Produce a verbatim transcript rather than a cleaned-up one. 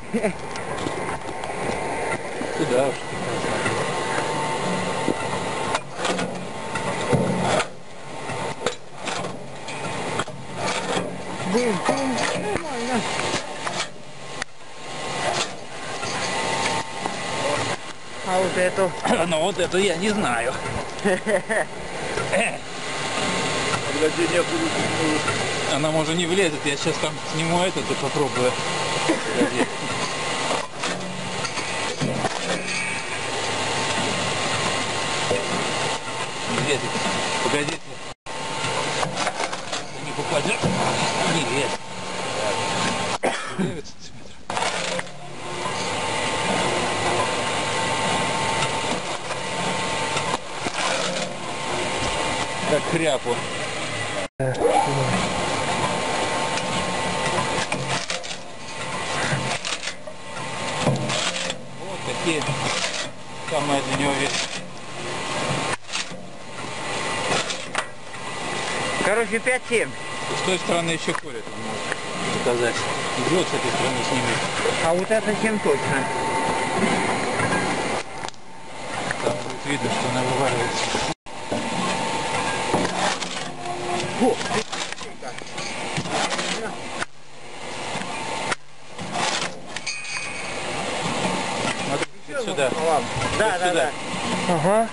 Туда уж. Бум-бум, нормально. А вот эту? Ну вот эту я не знаю. Она может не влезет, я сейчас там сниму этот и попробую. Погоди. Не влезет. Погодите. Не попадет. Не лезет. девять сантиметров. Как хряпу. Вот такие самые для него вещи. Короче, пять семь. С той стороны еще колет, он может показать. Идет с этой стороны снимет. А вот это семь точно. Там будет видно, что она вываливается. О! Смотри, сюда. Да, Вот да, сюда. да. Ага.